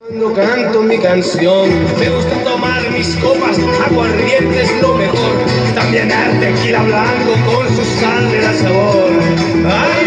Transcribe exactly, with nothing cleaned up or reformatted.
Cuando canto mi canción, me gusta tomar mis copas, aguardiente es lo mejor. También el tequila blanco con su sal de la sabor. ¡Ay!